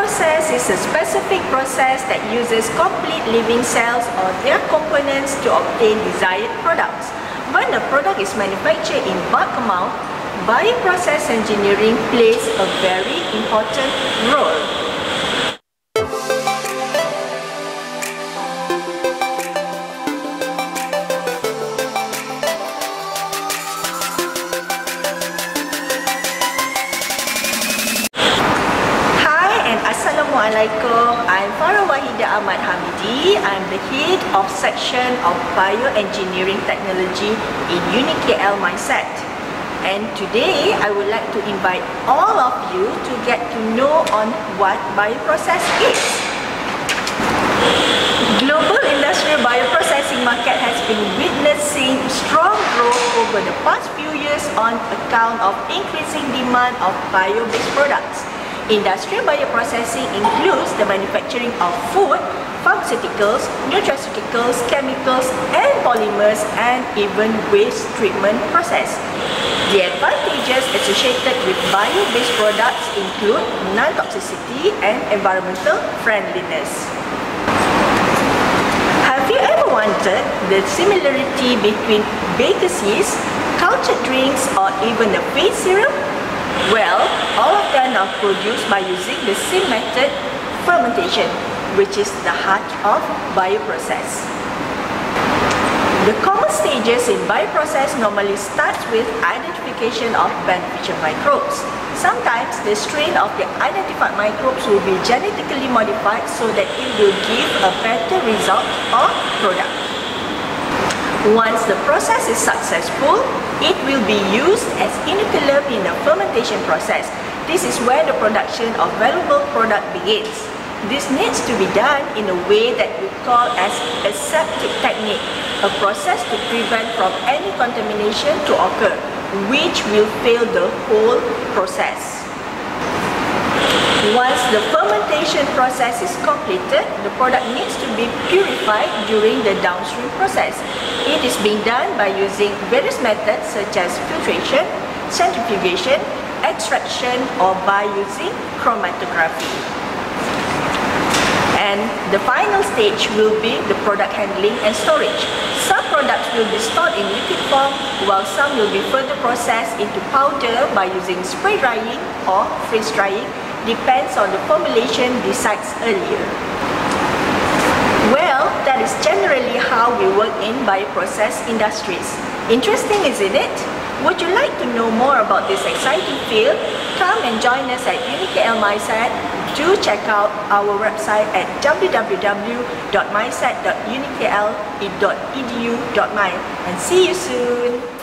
Bioprocess is a specific process that uses complete living cells or their components to obtain desired products. When a product is manufactured in bulk amount, bioprocess engineering plays a very important role. Assalamualaikum, I'm Farah Wahida Ahmad Hamidi. I'm the head of section of Bioengineering Technology in UniKL Mindset. And today I would like to invite all of you to get to know on what bioprocess is. Global industrial bioprocessing market has been witnessing strong growth over the past few years on account of increasing demand of bio-based products. Industrial bioprocessing includes the manufacturing of food, pharmaceuticals, nutraceuticals, chemicals and polymers, and even waste treatment process. The advantages associated with bio-based products include non-toxicity and environmental friendliness. Have you ever wondered the similarity between baker's yeast, cultured drinks, or even a face serum? Well, all of them are produced by using the same method, fermentation, which is the heart of bioprocess. The common stages in bioprocess normally starts with identification of beneficial microbes. Sometimes the strain of the identified microbes will be genetically modified so that it will give a better result or product. Once the process is successful, it will be used as inoculum in the fermentation process. This is where the production of valuable product begins. This needs to be done in a way that we call as aseptic technique, a process to prevent from any contamination to occur, which will fail the whole process. Once the fermentation process is completed, the product needs to be purified during the downstream process. It is being done by using various methods such as filtration, centrifugation, extraction, or by using chromatography. And the final stage will be the product handling and storage. Some products will be stored in liquid form, while some will be further processed into powder by using spray drying or freeze drying. Depends on the formulation decided earlier. Well, that is generally how we work in bioprocess industries. Interesting, isn't it? Would you like to know more about this exciting field? Come and join us at UniKL Mindset. Do check out our website at www.mindset.unikl.edu.my and see you soon.